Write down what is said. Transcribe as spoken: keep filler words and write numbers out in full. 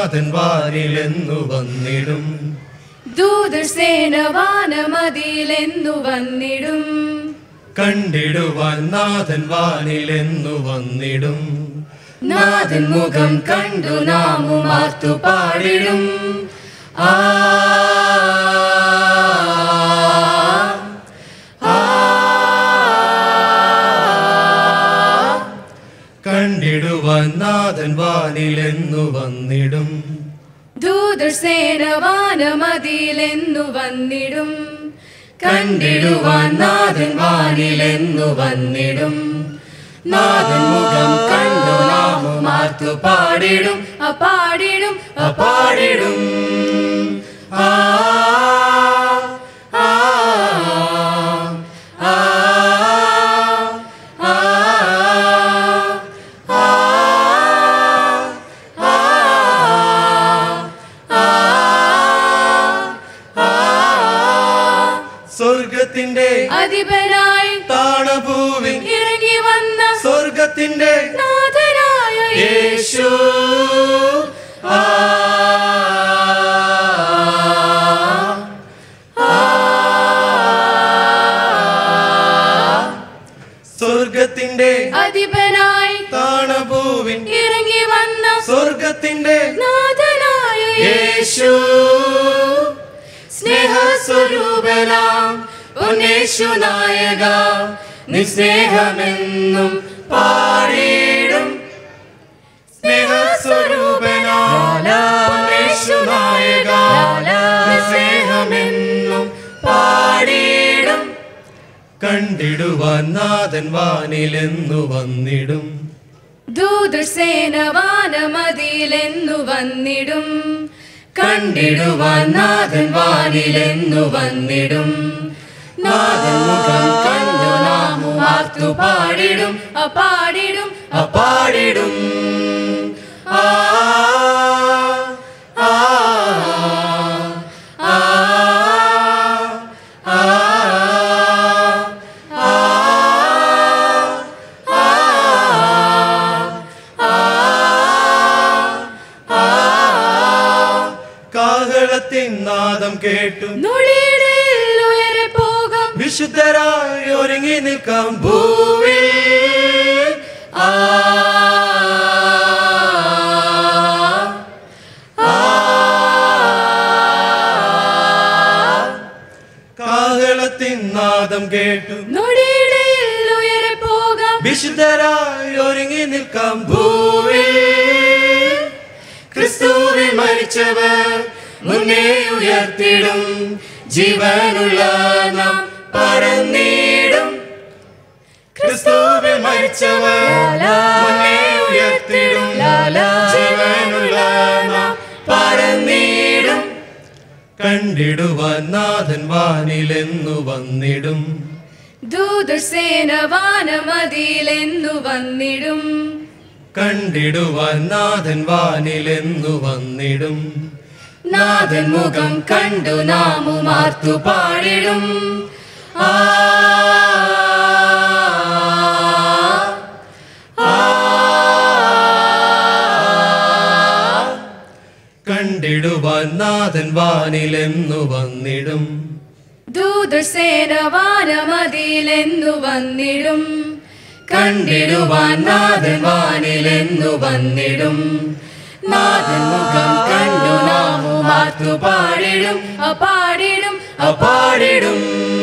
നാഥൻ വാനിലെന്നു വന്നിടും. ദൂതർ സേന വാനമതിയിലെന്നു വന്നിടും. കണ്ടിടുവാൻ നാഥൻ വാനിലെന്നു വന്നിടും. നാഥൻ മുഖം കണ്ടു നാമും ആർത്തു പാടിടും. ആ കണ്ടിടുവാൻ നാഥൻ വാനിലെന്നു വന്നിടും. ദൂതർ സേന വാനമതിയിലെന്നു വന്നിടും. കണ്ടിടുവാൻ നാഥൻ വാനിലെന്നു വന്നിടും. നാഥൻ മുഖം കണ്ടു നാമും ആർത്തു പാടിടും. അപ്പാടിടും അപ്പാടിടും. ആ സ്വർഗത്തിന്റെ അധിപനായി താണഭൂവിൽ ഇറങ്ങി വന്ന സ്വർഗത്തിന്റെ നാഥനായ യേശു. ആ സ്വർഗത്തിന്റെ അധിപനായി താണഭൂവിൽ ഇറങ്ങി വന്ന സ്വർഗത്തിന്റെ നാഥനായ യേശു. സ്നേഹസ്വരൂപനാം പൊന്നേശു നായക നിസ്നേഹമെന്നും പാടിടും. സ്നേഹസ്വരൂപനാം പൊന്നേശു നായക നിസ്നേഹമെന്നും പാടിടും. കണ്ടിടുവാൻ നാഥൻ വാനിലെന്നു വന്നിടും. ദൂതർ സേന വാനമതിയിലെന്നു വന്നിടും. കണ്ടിടുവാൻ നാഥൻ വാനിലെന്നു വന്നിടും. നാഥൻ മുഖം കണ്ടു നാമും ആർത്തു പാടിടും. അപ്പാടിടും അപ്പാടിടും. ആ ആ ആ ആ കാഹളത്തിൻ നാദം കേട്ടു നൊടിയിടയിൽ ഉയരെ പോകാം. വിശുദ്ധരായി ഒരുങ്ങി നിൽക്കാം ഭൂവിൽ. ആ കാഹളത്തിൻ നാദം കേട്ടു നൊടിയിടയിൽ ഉയരെ പോകാം. വിശുദ്ധരായി ഒരുങ്ങി നിൽക്കാം ഭൂവിൽ. ക്രിസ്തുവിൽ മരിച്ചവർ മുന്നേ ഉയർത്തിടും. ജീവനുള്ള നാം പറന്നിടും. ക്രിസ്തുവിൽ മരിച്ചവർ മുന്നേ ഉയർത്തിടും. ജീവനുള്ള നാം പറന്നിടും. കണ്ടിടുവാൻ നാഥൻ വാനിലെന്നു വന്നിടും. ദൂതർ സേന വാനമതിയിലെന്നു വന്നിടും. കണ്ടിടുവാൻ നാഥൻ വാനിലെന്നു വന്നിടും. നാഥൻ മുഖം കണ്ടു നാമും ആർത്തു പാടിടും. ആ കണ്ടിടുവാൻ നാഥൻ വാനിലെന്നു വന്നിടും. ദൂതർ സേന വാനമതിയിലെന്നു വന്നിടും. കണ്ടിടുവാൻ നാഥൻ വാനിലെന്നു വന്നിടും. നാഥൻ മുഖം കണ്ടു നാമും ആർത്തു പാടിടും. അപ്പാടിടും അപ്പാടിടും.